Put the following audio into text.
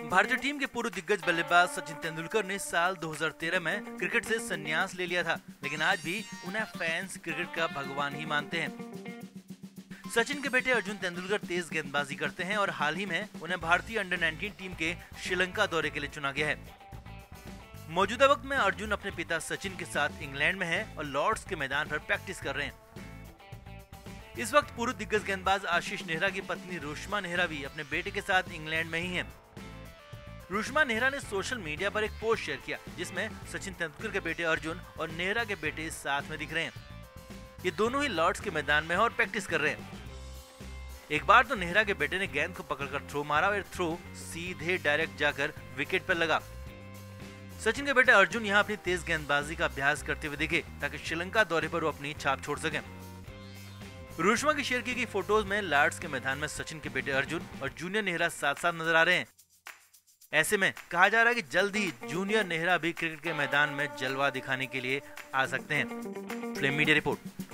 भारतीय टीम के पूर्व दिग्गज बल्लेबाज सचिन तेंदुलकर ने साल 2013 में क्रिकेट से संन्यास ले लिया था, लेकिन आज भी उन्हें फैंस क्रिकेट का भगवान ही मानते हैं। सचिन के बेटे अर्जुन तेंदुलकर तेज गेंदबाजी करते हैं और हाल ही में उन्हें भारतीय अंडर 19 टीम के श्रीलंका दौरे के लिए चुना गया है। मौजूदा वक्त में अर्जुन अपने पिता सचिन के साथ इंग्लैंड में है और लॉर्ड्स के मैदान पर प्रैक्टिस कर रहे हैं। इस वक्त पूर्व दिग्गज गेंदबाज आशीष नेहरा की पत्नी रुश्मा नेहरा भी अपने बेटे के साथ इंग्लैंड में ही हैं। रुश्मा नेहरा ने सोशल मीडिया पर एक पोस्ट शेयर किया, जिसमें सचिन तेंदुलकर के बेटे अर्जुन और नेहरा के बेटे साथ में दिख रहे हैं। ये दोनों ही लॉर्ड्स के मैदान में हैं और प्रैक्टिस कर रहे हैं। एक बार तो नेहरा के बेटे ने गेंद को पकड़कर थ्रो मारा और थ्रो सीधे डायरेक्ट जाकर विकेट पर लगा। सचिन के बेटे अर्जुन यहाँ अपनी तेज गेंदबाजी का अभ्यास करते हुए दिखे, ताकि श्रीलंका दौरे पर वो अपनी छाप छोड़ सकें। रुश्मा की शेयर की गई फोटोज में लॉर्ड्स के मैदान में सचिन के बेटे अर्जुन और जूनियर नेहरा साथ साथ नजर आ रहे हैं। ऐसे में कहा जा रहा है कि जल्द ही जूनियर नेहरा भी क्रिकेट के मैदान में जलवा दिखाने के लिए आ सकते हैं। Flame Media report.